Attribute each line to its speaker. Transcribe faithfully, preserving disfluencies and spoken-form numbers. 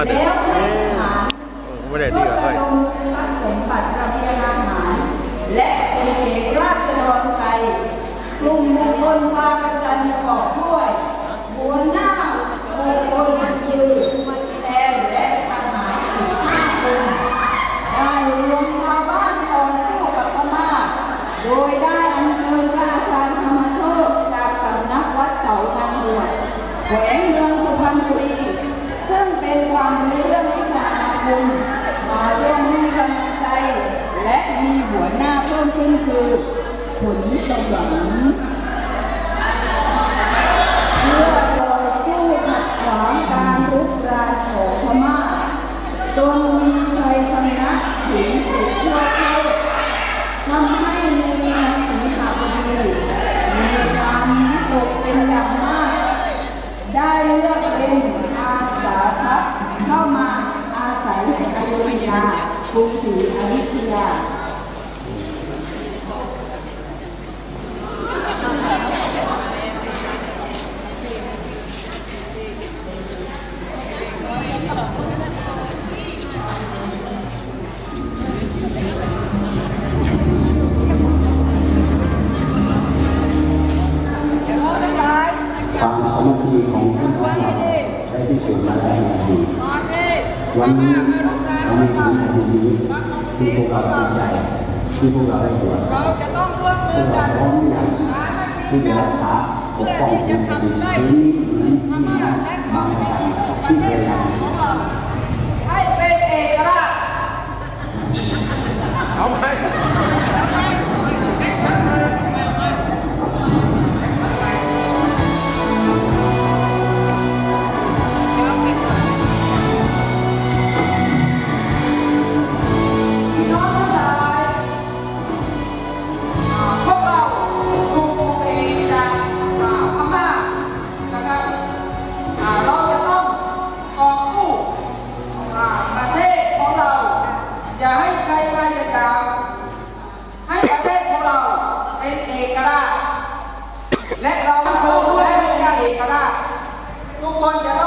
Speaker 1: มาถึงไม่ได้ที่กับใคร
Speaker 2: สมบัติระเบียงอาหารและเป็นเอกราชดรไทยกลุ่มบุคคลมาประจันประกอบด้วยหัวหน้าบุคคลคือแทนและสหายอีกห้าคนได้รวมชาวบ้านต่อสู้กับพม่าโดยได้อัญเชิญพระอาจารย์ธรรมโชติจากสำนักวัดเก่านางบวชแขวงเมืองสุพรรณบุรีซึ่งเป็นความรู้เรื่องวิชาอาคมมาร่วมให้กำลังใจและมีหัวหน้าเพิ่มขึ้นคือผลสวรรค์เพื่อต่อสู้ขัดขวางการรุกรานของพม่าจนมีชัยชนะถึงสุดทั่วโลกทำให้ในเมืองสิงหบุรีมีความวิตกเป็นอย่างมากได้เลือกเป็นอาสาทัพเข้ามาอาศัยในอยุธยากรุงศรีอยุธยา
Speaker 3: ความสามัคคีของพี่น้องเราได้พิสูจน์มาแล้วในอดีตวันนี้เรามีความดีนี้ที่พวกเราดีใจที่พวกเราได้ตรวจสอบพวกเราพร้อมอย่างที่จะรักษาปกป้องพื้นที่นี้ที่นั่นบางแห่งที่เคยทำ
Speaker 2: ให้เป็นเอกราช
Speaker 1: เอาไหม
Speaker 2: อย่าให้ใครมาเหยียดหยามให้ประเทศของเราเป็นเอกราชและเราโตด้วยเป็นเอกราชทุกคนจะ